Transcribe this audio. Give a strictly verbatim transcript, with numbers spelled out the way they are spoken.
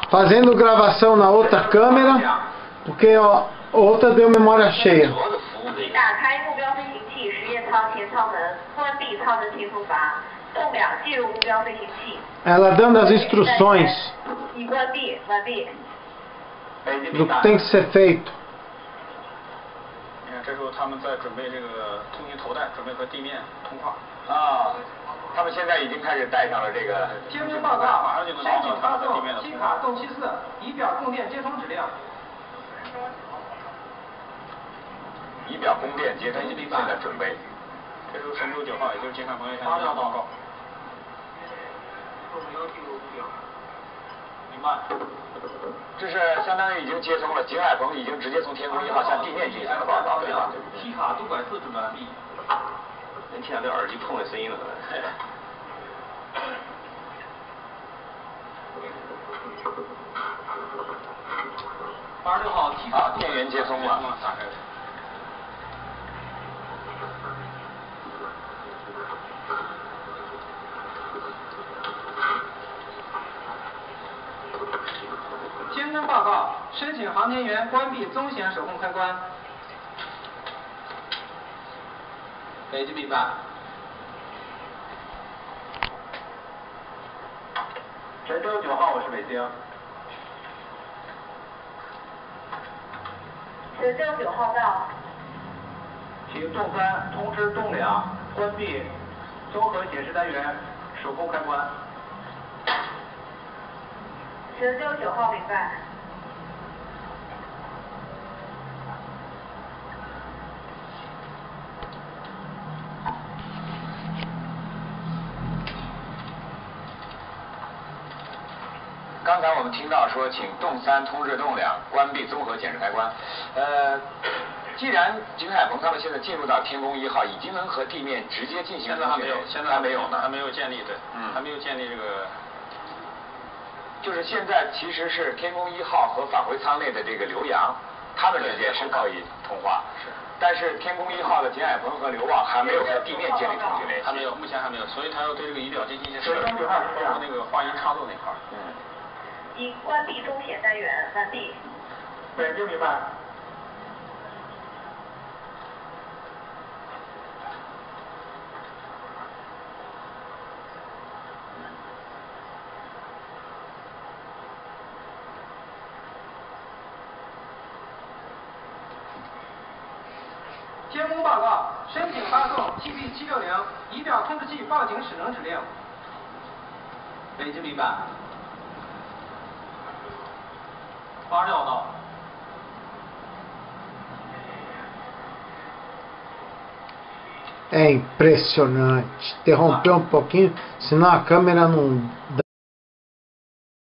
fazendo gravação na outra câmera, porque ó, outra deu memória cheia. 打开目标飞行器实验舱前舱门，关闭舱门停风阀，动两进入目标飞行器。 Ela dando as instruções 已关闭，完毕。 do que tem que ser feito. 你看，这时候他们在准备这个通信头带，准备和地面通话。 啊，他们现在已经开始带上了这个。 监督报告， 马上就能申请发送地面的机卡动七四，仪表供电接通指令。 仪表供电接通，现在准备。 这时候神舟九号，也就是金汉鹏也向您报告。明白。 这是相当于已经接通了，景海鹏已经直接从天宫一号向地面进行了报告，对吧？ 机卡督管四准备完毕。 能听到这耳机碰的声音了，可能。 八十六号机卡电源接通了。 打开。 监督报告，申请航天员关闭宗显手控开关。北京明白。神舟九号，我是北京。 神舟九号到。 请动三通知动两关闭综合显示单元手控开关。 神舟九号明白。 刚才我们听到说，请动三通知动两关闭综合显示开关。呃，既然景海鹏他们现在进入到天宫一号，已经能和地面直接进行现在还没有，现在还没有呢， 还没有建立，对， 嗯， 还没有建立这个。 就是现在其实是天宫一号和返回舱内的这个刘洋，他们之间是可以通话， 是。 但是天宫一号的景海鹏和刘旺还没有和地面建立通讯联系， 还没有，目前还没有，所以他要对这个仪表进行一些设置，包括那个话音插座那块儿。 嗯。 已关闭中显单元，完毕。 北京明白。 监工报告，申请发送 G B 七六零仪表控制器报警使能指令。北京明白。八十六到。 É impressionante. Interrompeu um pouquinho, senão a câmera não